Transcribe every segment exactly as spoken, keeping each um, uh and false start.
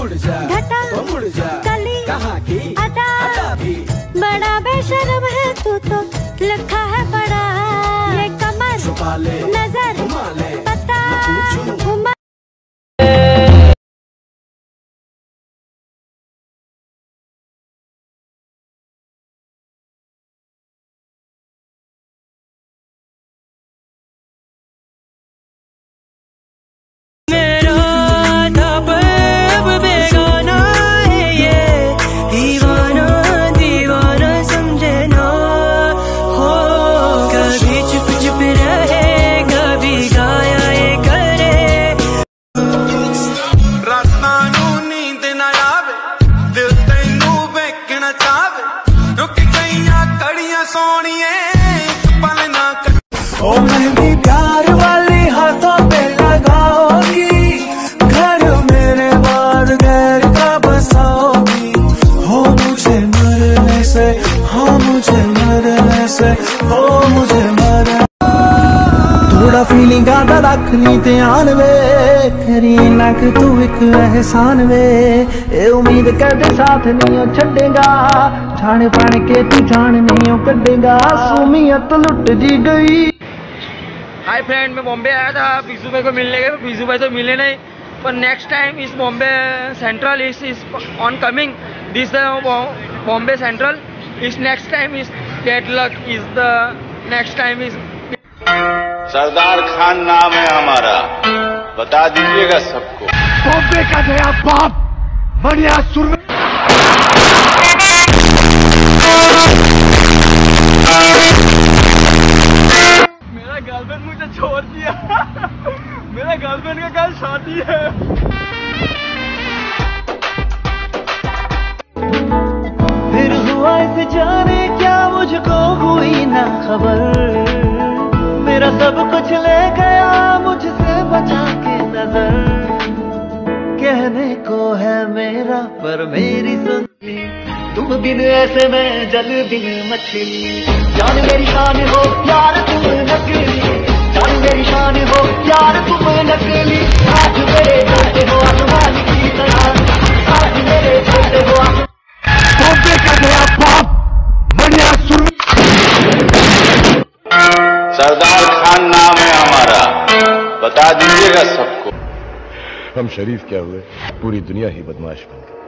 मुड़ जा घटा तो मुड़ जा कली कहाँ की अदा अदा भी बड़ा बेशर्म है तू तो लिखा है बड़ा ये कमर छुपा ले नजर घुमा ले पता पूछूं घुमा ओ मेहंदी प्यार वाली हाथों पे लगाओगी, घर मेरे बाद गैर का बसाओगी। हो मुझे मरने से, हो मुझे मरने से, हो मुझे मरने थोड़ा फीलिंग आदा रख ली ध्यान वे, करी ना कि तू एक एहसान वे। ए उम्मीद कदे साथ नहीं छड़ेगा, छाण पान के तू जान नहीं कटेगा। सुमियत लुट जी गई। हाय फ्रेंड, मैं बॉम्बे आया था पीजू भाई को मिलने के, पीजू भाई तो मिले नहीं, पर next time is Bombay Central is is on coming this Bombay Central is next time is get luck is the next time is. Sardar Khan नाम है हमारा, बता दीजिएगा सबको। बॉम्बे का नया बाप बढ़िया सुर में मेरा गर्लफ्रेंड मुझे छोड़ दिया मेरा गर्लफ्रेंड का कल शादी है। फिर हुआ इस जाने क्या मुझको हुई ना खबर, मेरा सब कुछ ले गया मुझसे बचा के नजर। कहने को है मेरा पर मेरी सुनती, तुम बिन ऐसे में जल बिन मछली। जान मेरी शान हो प्यार तुम नकली, जान मेरी शान हो प्यार तुम नकली। आज मेरे बेटे हो आसमान की तरह, आज मेरे बेटे हो बॉम्बे का नया बाप बढ़िया सुर में सरदार खान नाम है हमारा, बता दीजिएगा सबको। हम शरीफ क्या हुए, पूरी दुनिया ही बदमाश बन गई।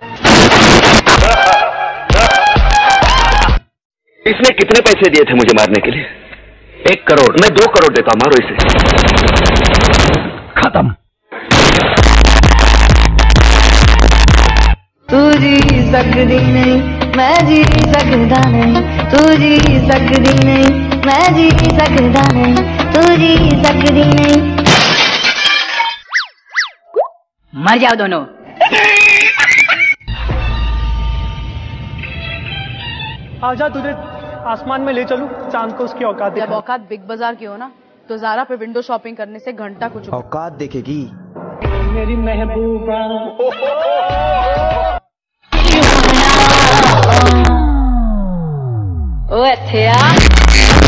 इसने कितने पैसे दिए थे मुझे मारने के लिए? एक करोड़। मैं दो करोड़ देता हूं, मारो इसे। खत्म। तू जी सकती नहीं, मैं जी सकता नहीं। तू जी सकती नहीं, मैं जी सकता नहीं। तू जी सकती नहीं। मर जाओ दोनों। आजा तुझे आसमान में ले चलूं, चांद को उसकी औकात जब औकात बिग बाजार की हो ना, तो ज़ारा पे विंडो शॉपिंग करने से घंटा कुछ औकात देखेगी मेरी महबूबा। ओ अच्छा